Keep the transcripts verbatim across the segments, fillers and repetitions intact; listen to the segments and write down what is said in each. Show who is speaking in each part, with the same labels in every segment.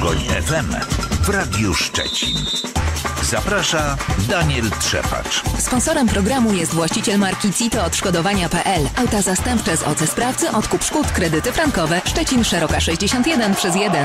Speaker 1: Pogoń F M w Radiu Szczecin. Zaprasza Daniel Trzepacz.
Speaker 2: Sponsorem programu jest właściciel marki Cito Odszkodowania kropka pe el. Auta zastępcze z O C Sprawcy, odkup szkód, kredyty frankowe. Szczecin, Szeroka sześćdziesiąt jeden przez jeden.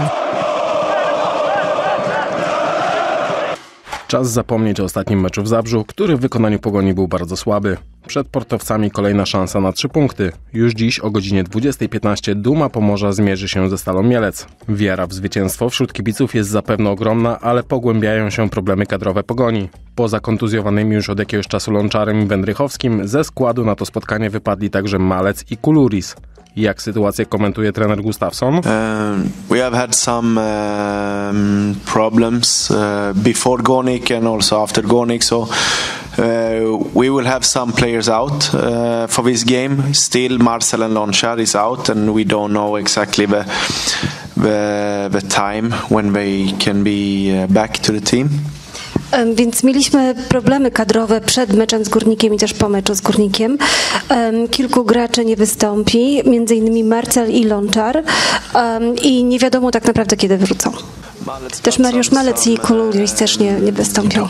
Speaker 3: Czas zapomnieć o ostatnim meczu w Zabrzu, który w wykonaniu Pogoni był bardzo słaby. Przed portowcami kolejna szansa na trzy punkty. Już dziś o godzinie dwudziestej piętnaście Duma Pomorza zmierzy się ze Stalą Mielec. Wiara w zwycięstwo wśród kibiców jest zapewne ogromna, ale pogłębiają się problemy kadrowe Pogoni. Poza kontuzjowanymi już od jakiegoś czasu Lonczarem i Wędrychowskim ze składu na to spotkanie wypadli także Malec i Kuluris. Jak sytuację komentuje trener Gustafsson?
Speaker 4: Um, we have had some um, problems uh, before Gornik and also after Gornik, so uh, we will have some players out uh, for this game. Still, Marcel and Lonchar is out, and we don't know exactly the the, the time when they can be back to the team.
Speaker 5: Więc mieliśmy problemy kadrowe przed meczem z Górnikiem i też po meczu z Górnikiem. Kilku graczy nie wystąpi, między innymi Marcel i Lonczar, i nie wiadomo tak naprawdę kiedy wrócą. Też Mariusz Malec i Kuluris też nie, nie wystąpią.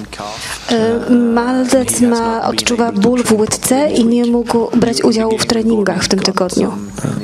Speaker 5: Malec ma, odczuwa ból w łydce i nie mógł brać udziału w treningach w tym tygodniu.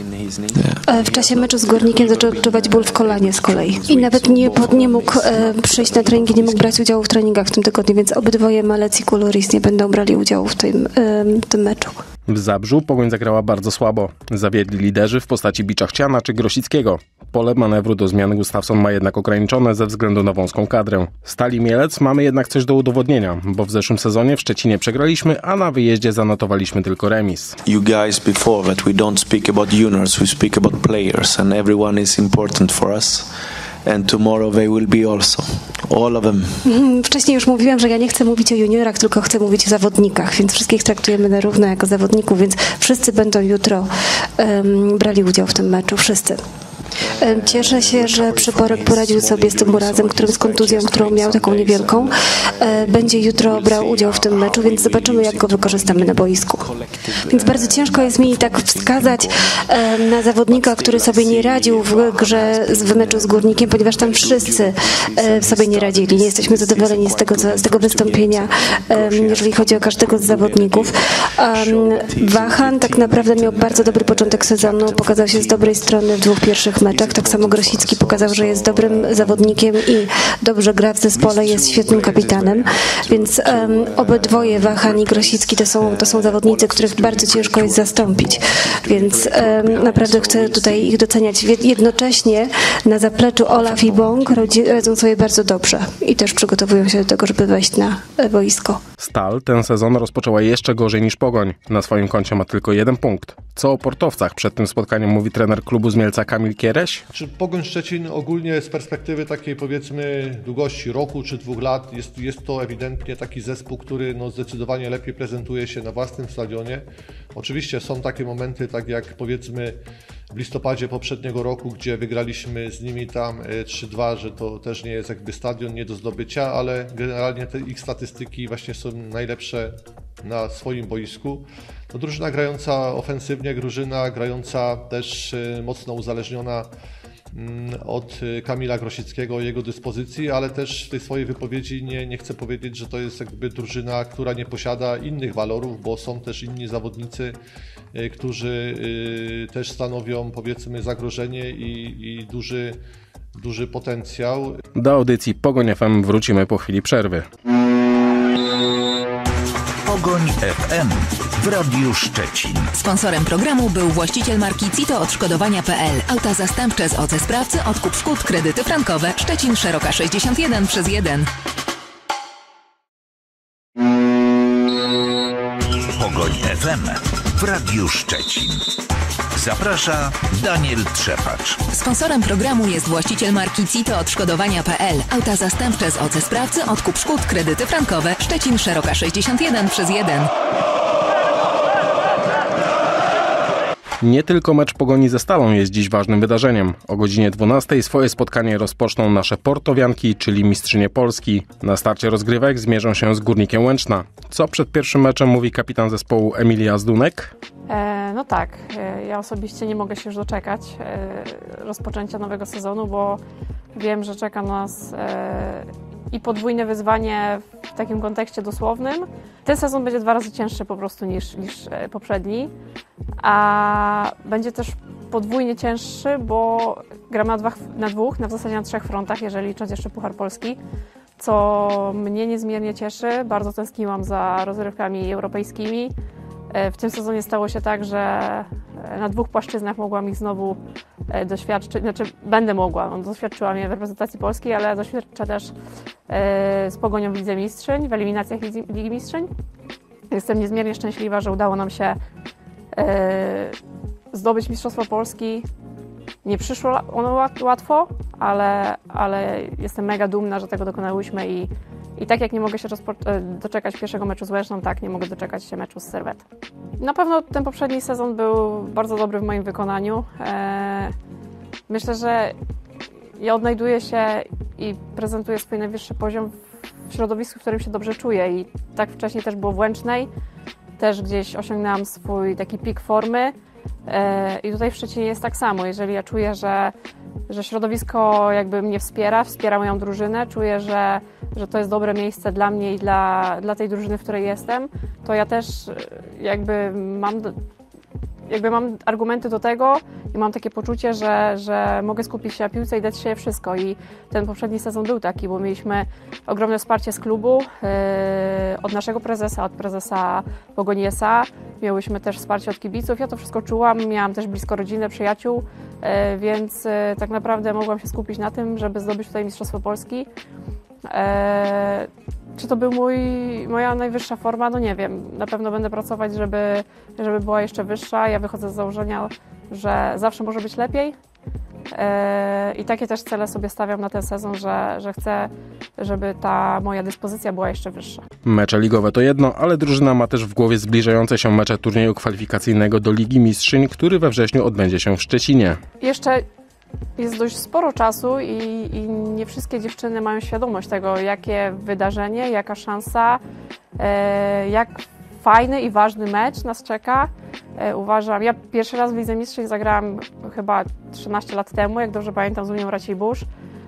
Speaker 5: W czasie meczu z Górnikiem zaczął odczuwać ból w kolanie z kolei. I nawet nie, nie mógł e, przyjść na treningi, nie mógł brać udziału w treningach w tym tygodniu, więc obydwoje Malec i Kuluris nie będą brali udziału w tym, e, tym meczu.
Speaker 3: W Zabrzu Pogoń zagrała bardzo słabo. Zawiedli liderzy w postaci Biczachciana czy Grosickiego. Pole manewru do zmian Gustafsson ma jednak ograniczone ze względu na wąską kadrę. Stali Mielec mamy jednak coś do udowodnienia, bo w zeszłym sezonie w Szczecinie przegraliśmy, a na wyjeździe zanotowaliśmy tylko remis.
Speaker 4: You guys before that we don't speak about juniors, we speak about players, and everyone is important for us. And tomorrow they will be also. All of them.
Speaker 5: Wcześniej już mówiłam, że ja nie chcę mówić o juniorach, tylko chcę mówić o zawodnikach, więc wszystkich traktujemy na równo jako zawodników, więc wszyscy będą jutro um, brali udział w tym meczu, wszyscy. Cieszę się, że Przyborek poradził sobie z tym urazem, którym z kontuzją, którą miał, taką niewielką. Będzie jutro brał udział w tym meczu, więc zobaczymy, jak go wykorzystamy na boisku. Więc bardzo ciężko jest mi tak wskazać na zawodnika, który sobie nie radził w grze w meczu z Górnikiem, ponieważ tam wszyscy sobie nie radzili. Nie jesteśmy zadowoleni z tego, z tego wystąpienia, jeżeli chodzi o każdego z zawodników. Wachan tak naprawdę miał bardzo dobry początek sezonu, pokazał się z dobrej strony w dwóch pierwszych meczach. Tak samo Grosicki pokazał, że jest dobrym zawodnikiem i dobrze gra w zespole, jest świetnym kapitanem, więc um, obydwoje, Wachan i Grosicki, to są, to są zawodnicy, których bardzo ciężko jest zastąpić, więc um, naprawdę chcę tutaj ich doceniać. Jednocześnie na zapleczu Olaf i Bąk radzą sobie bardzo dobrze i też przygotowują się do tego, żeby wejść na boisko.
Speaker 3: Stal ten sezon rozpoczęła jeszcze gorzej niż Pogoń. Na swoim koncie ma tylko jeden punkt. Co o portowcach przed tym spotkaniem mówi trener klubu z Mielca Kamil Kiereś?
Speaker 6: Czy Pogoń Szczecin ogólnie z perspektywy takiej, powiedzmy, długości roku czy dwóch lat jest, jest to ewidentnie taki zespół, który no, zdecydowanie lepiej prezentuje się na własnym stadionie. Oczywiście są takie momenty, tak jak powiedzmy w listopadzie poprzedniego roku, gdzie wygraliśmy z nimi tam trzy dwa, że to też nie jest jakby stadion nie do zdobycia, ale generalnie te ich statystyki właśnie są najlepsze na swoim boisku. To drużyna grająca ofensywnie, drużyna grająca też mocno uzależniona od Kamila Grosickiego, jego dyspozycji, ale też w tej swojej wypowiedzi nie, nie chcę powiedzieć, że to jest jakby drużyna, która nie posiada innych walorów, bo są też inni zawodnicy, którzy też stanowią, powiedzmy, zagrożenie i, i duży, duży potencjał.
Speaker 3: Do audycji Pogoń F M wrócimy po chwili przerwy.
Speaker 1: Pogoń F M w Radiu Szczecin.
Speaker 2: Sponsorem programu był właściciel marki Cito Odszkodowania kropka pe el. Auta zastępcze z O C Sprawcy, odkup szkód, kredyty frankowe. Szczecin, Szeroka sześćdziesiąt jeden przez jeden.
Speaker 1: Pogoń F M w Radiu Szczecin. Zaprasza Daniel Trzepacz.
Speaker 2: Sponsorem programu jest właściciel marki Cito Odszkodowania kropka pe el. Auta zastępcze z O C Sprawcy, odkup szkód, kredyty frankowe. Szczecin, Szeroka sześćdziesiąt jeden przez jeden.
Speaker 3: Nie tylko mecz Pogoni ze Stalą jest dziś ważnym wydarzeniem. O godzinie dwunastej swoje spotkanie rozpoczną nasze portowianki, czyli mistrzynie Polski. Na starcie rozgrywek zmierzą się z Górnikiem Łęczna. Co przed pierwszym meczem mówi kapitan zespołu Emilia Zdunek?
Speaker 7: E, no tak, e, ja osobiście nie mogę się już doczekać e, rozpoczęcia nowego sezonu, bo Wiem, że czeka nas e, i podwójne wyzwanie w takim kontekście dosłownym. Ten sezon będzie dwa razy cięższy po prostu niż, niż e, poprzedni, a będzie też podwójnie cięższy, bo gramy na, dwa, na dwóch, na w zasadzie na trzech frontach, jeżeli licząc jeszcze Puchar Polski, co mnie niezmiernie cieszy. Bardzo tęskniłam za rozrywkami europejskimi. W tym sezonie stało się tak, że na dwóch płaszczyznach mogłam ich znowu doświadczyć, znaczy będę mogła, no, doświadczyłam je w reprezentacji polskiej, ale doświadczę też z Pogonią w Lidze Mistrzyń, w eliminacjach Ligi Mistrzyń. Jestem niezmiernie szczęśliwa, że udało nam się zdobyć Mistrzostwo Polski. Nie przyszło ono łatwo, ale, ale jestem mega dumna, że tego dokonałyśmy i, i tak jak nie mogę się doczekać pierwszego meczu z Łęczną, tak nie mogę doczekać się meczu z Servetą. Na pewno ten poprzedni sezon był bardzo dobry w moim wykonaniu. Myślę, że ja odnajduję się i prezentuję swój najwyższy poziom w środowisku, w którym się dobrze czuję i tak wcześniej też było w Łęcznej. Też gdzieś osiągnęłam swój taki pik formy. I tutaj w Szczecinie jest tak samo. Jeżeli ja czuję, że, że środowisko jakby mnie wspiera, wspiera moją drużynę, czuję, że, że to jest dobre miejsce dla mnie i dla, dla tej drużyny, w której jestem, to ja też jakby mam, jakby mam argumenty do tego i mam takie poczucie, że, że mogę skupić się na piłce i dać się wszystko. I ten poprzedni sezon był taki, bo mieliśmy ogromne wsparcie z klubu, yy, od naszego prezesa, od prezesa Pogoni S A. Miałyśmy też wsparcie od kibiców. Ja to wszystko czułam, miałam też blisko rodzinę, przyjaciół, yy, więc yy, tak naprawdę mogłam się skupić na tym, żeby zdobyć tutaj Mistrzostwo Polski. Yy, Czy to był mój, moja najwyższa forma? No nie wiem. Na pewno będę pracować, żeby, żeby była jeszcze wyższa. Ja wychodzę z założenia, że zawsze może być lepiej. I takie też cele sobie stawiam na ten sezon, że, że chcę, żeby ta moja dyspozycja była jeszcze wyższa.
Speaker 3: Mecze ligowe to jedno, ale drużyna ma też w głowie zbliżające się mecze turnieju kwalifikacyjnego do Ligi Mistrzyń, który we wrześniu odbędzie się w Szczecinie.
Speaker 7: Jeszcze jest dość sporo czasu i, i nie wszystkie dziewczyny mają świadomość tego, jakie wydarzenie, jaka szansa, e, jak fajny i ważny mecz nas czeka. E, uważam, ja pierwszy raz w Lidze Mistrzów zagrałam chyba trzynaście lat temu, jak dobrze pamiętam, z Unią Racibórz.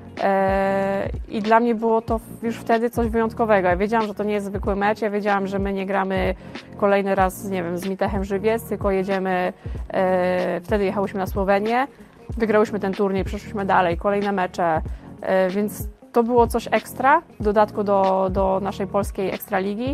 Speaker 7: E, I dla mnie było to już wtedy coś wyjątkowego. Ja wiedziałam, że to nie jest zwykły mecz, ja wiedziałam, że my nie gramy kolejny raz, nie wiem, z Mitechem Żywiec, tylko jedziemy, e, wtedy jechałyśmy na Słowenię. Wygrałyśmy ten turniej, przeszłyśmy dalej, kolejne mecze, więc to było coś ekstra w dodatku do, do naszej polskiej ekstraligi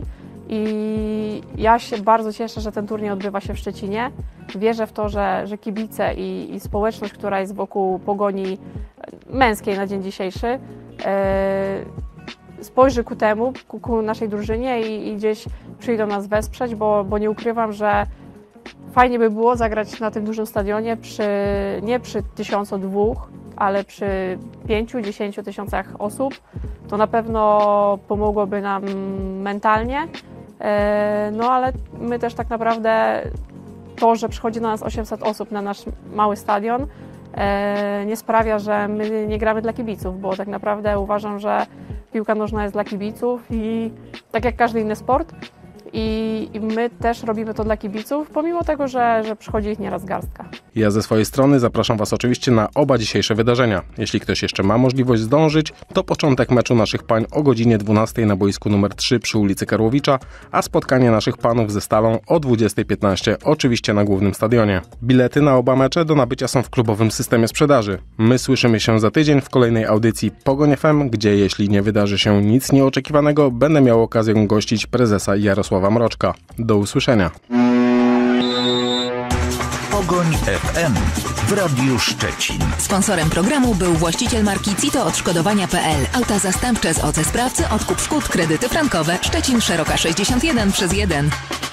Speaker 7: i ja się bardzo cieszę, że ten turniej odbywa się w Szczecinie. Wierzę w to, że, że kibice i, i społeczność, która jest wokół Pogoni męskiej na dzień dzisiejszy, e, spojrzy ku temu, ku, ku naszej drużynie i, i gdzieś przyjdą nas wesprzeć, bo, bo nie ukrywam, że fajnie by było zagrać na tym dużym stadionie przy, nie przy tysiącu dwóch, ale przy pięciu, dziesięciu tysiącach osób. To na pewno pomogłoby nam mentalnie, no ale my też tak naprawdę to, że przychodzi do nas osiemset osób na nasz mały stadion, nie sprawia, że my nie gramy dla kibiców, bo tak naprawdę uważam, że piłka nożna jest dla kibiców i tak jak każdy inny sport. I, I my też robimy to dla kibiców, pomimo tego, że, że przychodzi ich nieraz garstka.
Speaker 3: Ja ze swojej strony zapraszam Was oczywiście na oba dzisiejsze wydarzenia. Jeśli ktoś jeszcze ma możliwość zdążyć, to początek meczu naszych pań o godzinie dwunastej na boisku numer trzy przy ulicy Karłowicza, a spotkanie naszych panów ze Stalą o dwudziestej piętnaście, oczywiście na głównym stadionie. Bilety na oba mecze do nabycia są w klubowym systemie sprzedaży. My słyszymy się za tydzień w kolejnej audycji Pogoń F M, gdzie jeśli nie wydarzy się nic nieoczekiwanego, będę miał okazję gościć prezesa Jarosława Mroczka. Do usłyszenia.
Speaker 1: Pogoń F M w Radiu Szczecin.
Speaker 2: Sponsorem programu był właściciel marki Cito Odszkodowania kropka p l. Auta zastępcze z O C Sprawcy, odkup szkód, kredyty frankowe. Szczecin Szeroka sześćdziesiąt jeden przez jeden.